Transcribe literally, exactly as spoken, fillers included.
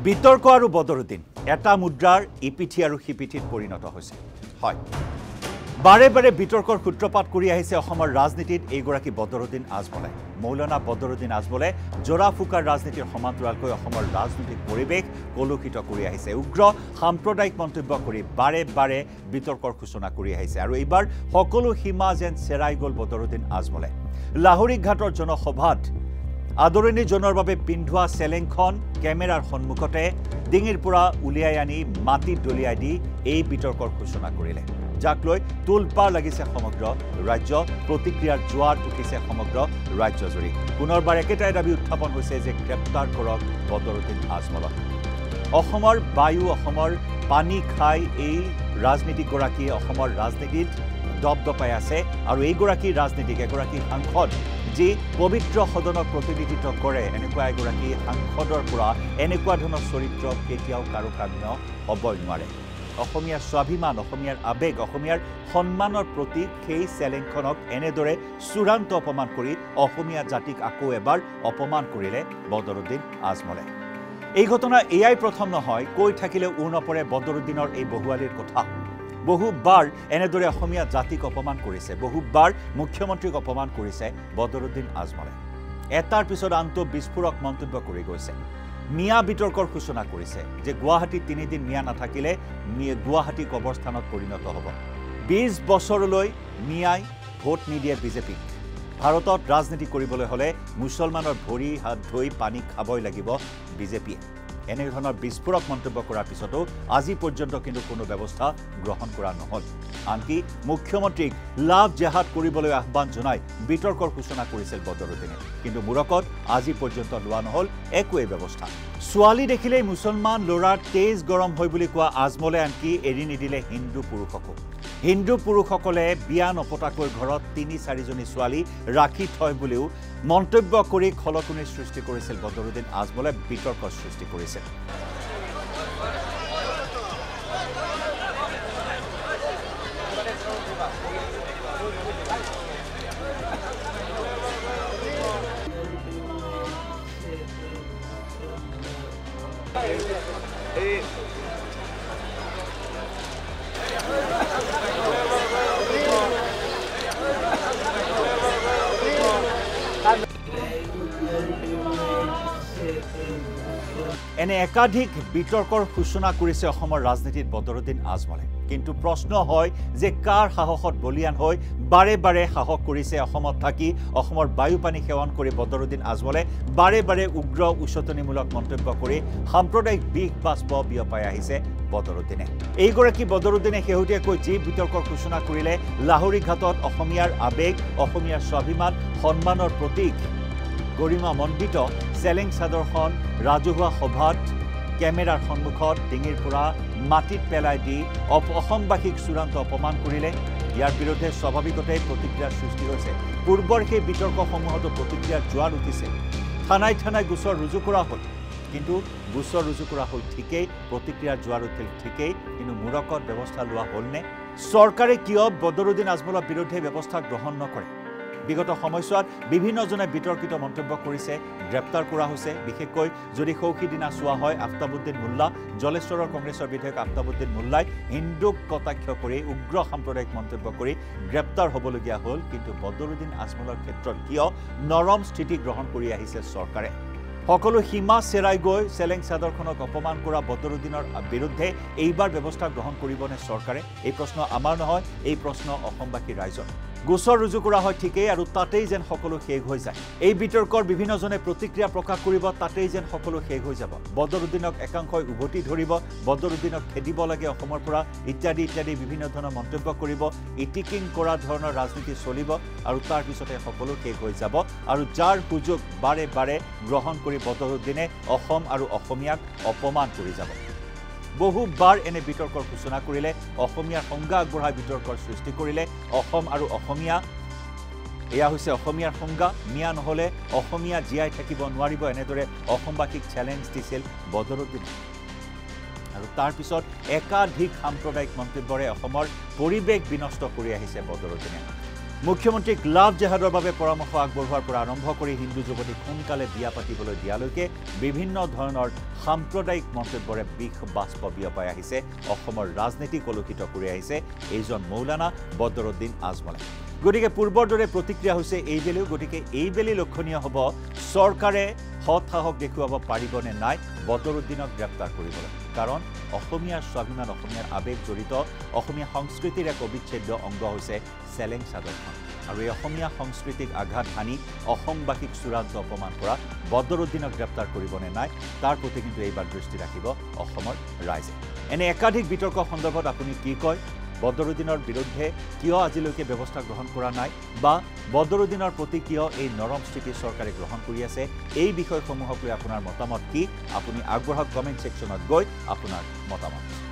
বিতৰ্ক আৰু বদৰুদ্দিন এটা মুদ্ৰাৰ ইপিঠি আৰু সিপিঠিত পৰিণত হৈছে হয় বাৰে বাৰে বিতৰ্কৰ সূত্ৰপাত কৰি আহিছে অসমৰ ৰাজনীতিত এইগৰাকী বদৰুদ্দিন আজমলে মৌলানা বদৰুদ্দিন আজমলে জৰা ফুকাৰ ৰাজনীতিৰ সমান্তৰালকৈ অসমৰ ৰাজনৈতিক পৰিৱেশ কলুষিত কৰি আহিছে উগ্ৰ সাম্প্ৰদায়িক মন্তব্য কৰি বাৰে বাৰে বিতৰ্কৰ সূচনা কৰি আহিছে আৰু এইবাৰ সকলো সীমা যেন চেৰাই গ'ল বদৰুদ্দিন আজমলে লাহোৰী ঘাটৰ জনসভাত আদৰণি জনৰ বাবে পিন্ধোৱা চেলেংখন কেমেৰাৰ সন্মুখতে ডিঙিৰ পৰা উলিয়াই আনি মাটিত দলিয়াই দি এই বিতৰ্কৰ সূচনা কৰিলে যাক লৈ তুলপাৰ লাগিছে সমগ্ৰ ৰাজ্য প্ৰতিক্ৰিয়াৰ জোৱাৰ উঠিছে সমগ্ৰ ৰাজ্যজুৰি পুনৰবাৰ একেটাই দাবী উত্থাপন হৈছে যে গ্ৰেপ্তাৰ কৰক বদৰুদ্দিন আজমলক অসমৰ বায়ু অসমৰ পানী খাই এই ৰাজনীতিকগৰাকী অসমৰ ৰাজনীতিত দপদপাই আছে আৰু এইগৰাকী ৰাজনীতিক এগৰাকী সাংসদ যি পবিত্ৰ সদনক প্ৰতিনিধিত্ব কৰে এনেকুৱা এগৰাকী সাংসদৰ পৰা এনেকুৱা ধৰণৰ চৰিত্ৰ কেতিয়াও কাৰো কাম্য হ'বই নোৱাৰে অসমীয়াৰ স্বাভিমান অসমীয়াৰ আবেগ অসমীয়াৰ সন্মানৰ প্ৰতীক সেই চেলেংখনক এনেদৰে চূড়ান্ত অপমান কৰি অসমীয়া জাতিক আকৌ এবাৰ অপমান কৰিলে বদৰুদ্দিন আজমলে এই ঘটনা এয়াই প্ৰথম নহয় কৈ থাকিলে উৰ নপৰে বদৰুদ্দিনৰ এই বহুৱালীৰ কথা বহুবাৰ এনেদৰে অসমীয়া জাতিক অপমান কৰিছে বহুবাৰ মুখ্যমন্ত্ৰীক অপমান কৰিছে বদৰুদ্দিন আজমলে এটাৰ পিছত আনটো বিস্ফোৰক মন্তব্য কৰি গৈছে মিয়া বিতৰ্কৰ সূচনা কৰিছে যে গুৱাহাটী তিনিদিন মিয়া নাথাকিলে গুৱাহাটী কবৰস্থানত পৰিণত হ'ব বিশ বছৰলৈ মিয়াই ভোট নিদিয়ে বিজেপিক ভাৰতত ৰাজনীতি কৰিবলৈ হ'লে মুছলমানৰ ভৰি হাত ধুই পানী খাবই লাগিব বিজেপিয়ে এনে ধৰণৰ বিস্ফোৰক মন্তব্য কৰাৰ পিছতো আজি পৰ্যন্ত কিন্তু কোনো ব্যৱস্থা গ্ৰহণ কৰা নহল আনকি মুখ্যমন্ত্ৰীক লাভ জেহাদ কৰিবলৈ আহ্বান জনাই বিতৰ্কৰ সূচনা কৰিছিল বদৰুদ্দিনে কিন্তু মুৰকত আজি পৰ্যন্ত লোৱা নহল একোৱেই ব্যৱস্থা ছোৱালী দেখিলেই মুছলমান ল'ৰাৰ তেজ গৰম হয় বুলি কোৱা আজমলে আনকি এৰি নিদিলে হিন্দু পুৰুষকো হিন্দু পুৰুষসকলে বিয়া নপতাকৈ ঘৰত তিনি চাৰিজনী ছোৱালী ৰাখি থয় বুলিও মন্তব্য কৰি খলকনিৰ সৃষ্টি কৰিছিল বদৰুদ্দিন আজমলে বিতৰ্কৰ সৃষ্টি কৰিছিল এনে একাধিক বিতৰ্কৰ সূচনা কৰিছে অসমৰ ৰাজনীতিত বদৰুদ্দিন আজমলে কিন্তু প্ৰশ্ন হয় যে কাৰ সাহসত বলিয়ান হৈ বাৰে বাৰে সাহস কৰিছে অসমত থাকি অসমৰ বায়ু পানী সেৱন কৰি বদৰুদ্দিন আজমলে বাৰে বাৰে উগ্ৰ উচতনিমূলক মন্তব্য কৰি সাম্প্ৰদায়িক বিষ বাষ্প বিয়পাই আহিছে বদৰুদ্দিনে এইগৰাকী বদৰুদ্দিনে শেহতীয়াকৈ যি বিতৰ্কৰ সূচনা কৰিলে লাহোৰী ঘাটত অসমীয়াৰ আবেগ অসমীয়াৰ স্বাভিমান সন্মানৰ প্ৰতীক গৰিমা মণ্ডিত চেলেং চাদৰখন ৰাজহুৱা সভাত কেমেৰাৰ সন্মুখত ডিঙিৰ পৰা মাটিত পেলাই দি অসমবাসীক চূড়ান্ত অপমান কৰিলে ইয়াৰ বিৰুদ্ধে স্বাভাৱিকতেই প্ৰতিক্ৰিয়াৰ সৃষ্টি হৈছে পূৰ্বৰ সেই বিতৰ্কসমূহতো প্ৰতিক্ৰিয়াৰ জোৱাৰ উঠিছে থানাই থানাই গোচৰ ৰুজু কৰা হ'ল কিন্তু গোচৰ ৰুজু কৰা হ'ল ঠিকেই প্ৰতিক্ৰিয়াৰ জোৱাৰ উঠিল ঠিকেই কিন্তু মুৰকত ব্যৱস্থা লোৱা হ'লনে চৰকাৰে কিয় বদৰুদ্দিন আজমলৰ বিৰুদ্ধে ব্যৱস্থা গ্ৰহণ নকৰে বিগত সময়ছোৱাত বিভিন্নজনে বিতৰ্কিত মন্তব্য কৰিছে গ্ৰেপ্তাৰ কৰা হৈছে বিশেষকৈ যদি সৌখী দিনা চোৱা হয় আফতাবুদ্দিন মোল্লা জলেশ্বৰৰ কংগ্ৰেছৰ বিধায়ক আফতাবুদ্দিন মোল্লাই হিন্দুক কটাক্ষ কৰি উগ্ৰ সাম্প্ৰদায়িক মন্তব্য কৰি গ্ৰেপ্তাৰ হ'বলগীয়া হ'ল কিন্তু বদৰুদ্দিন আজমলৰ ক্ষেত্ৰত কিয় নৰম স্থিতি গ্ৰহণ কৰি আহিছে চৰকাৰে সকলো সীমা চেৰাই গৈ চেলেং চাদৰখনক অপমান কৰা বদৰুদ্দিনৰ বিৰুদ্ধে এইবাৰ ব্যৱস্থা গ্ৰহণ কৰিবনে চৰকাৰে এই প্ৰশ্ন আমাৰ নহয় এই প্ৰশ্ন অসমবাসী ৰাইজৰ গোচৰ ৰুজু কৰা হয় ঠিকেই আৰু তাতেই যেন সকলো শেষ হৈ যায় এই বিতৰ্কৰ বিভিন্নজনে প্ৰতিক্ৰিয়া প্ৰকাশ কৰিব তাতেই যেন সকলো শেষ হৈ যাব বদৰুদ্দিনক একাংশই উভতি ধৰিব বদৰুদ্দিনক খেদিব লাগে অসমৰ পৰা ইত্যাদি ইত্যাদি বিভিন্ন ধৰণৰ মন্তব্য কৰিব ইটিকিং কৰা ধৰণৰ ৰাজনীতি চলিব আৰু তাৰ পিছতে সকলো শেষ হৈ যাব আৰু যাৰ সুযোগ বাৰে বাৰে গ্ৰহণ কৰি বদৰুদ্দিনে অসম আৰু অসমীয়াক অপমান কৰি যাব বহুবাৰ এনে বিতৰ্কৰ সূচনা কৰিলে অসমীয়াৰ সংজ্ঞা আগবঢ়াই বিতৰ্কৰ সৃষ্টি কৰিলে অসম আৰু অসমীয়া এয়া হৈছে অসমীয়াৰ সংজ্ঞা মিয়া নহ'লে অসমীয়া জীয়াই থাকিব নোৱাৰিব এনেদৰে অসমবাসীক চেলেঞ্জ দিছিল বদৰুদ্দিনে আৰু তাৰ পিছত একাধিক সাম্প্ৰদায়িক মন্তব্যৰে অসমৰ পৰিৱেশ বিনষ্ট কৰি আহিছে বদৰুদ্দিনে মুখ্যমন্ত্ৰীক লাভ জেহাদৰ বাবে পৰামৰ্শ আগবঢ়োৱাৰ পৰা আৰম্ভ কৰি হিন্দু যুৱতীক সোনকালে বিয়া পাতিবলৈ দিয়ালৈকে বিভিন্ন ধৰণৰ সাম্প্ৰদায়িক মন্তব্যৰে বিষ বাষ্প বিয়পাই আহিছে অসমৰ ৰাজনীতি কলুষিত কৰি আহিছে এইজন মৌলানা বদৰুদ্দিন আজমলে গতিকে পূৰ্বৰ দৰে প্ৰতিক্ৰিয়া হৈছে এইবেলিও গতিকে এইবেলি লক্ষণীয় হ'ব চৰকাৰে হৎ সাহস দেখুৱাব পাৰিবনে নাই বদৰুদ্দিনক গ্ৰেপ্তাৰ কৰিবলৈ কাৰণ অসমীয়াৰ স্বাভিমান অসমীয়াৰ আবেগ জড়িত অসমীয়া সংস্কৃতিৰ এক অবিচ্ছেদ্য অংগ হৈছে চেলেং চাদৰখন আৰু এই অসমীয়া সংস্কৃতিক আঘাত হানি অসমবাসীক চূড়ান্ত অপমান কৰা বদৰুদ্দিনক গ্ৰেপ্তাৰ কৰিবনে নাই তাৰ প্ৰতি কিন্তু এইবাৰ দৃষ্টি ৰাখিব অসমৰ ৰাইজে এনে একাধিক বিতৰ্ক সন্দৰ্ভত আপুনি কি কয় বদৰুদ্দিনৰ বিৰুদ্ধে কিয় আজিলৈকে ব্যৱস্থা গ্ৰহণ কৰা নাই বা বদৰুদ্দিনৰ প্ৰতি কিয় এই নৰম স্থিতি চৰকাৰে গ্ৰহণ কৰি আছে এই বিষয়সমূহক লৈ আপোনাৰ মতামত কি আপুনি আগবঢ়াওক কমেন্ট সেকশনত গৈ আপোনাৰ মতামত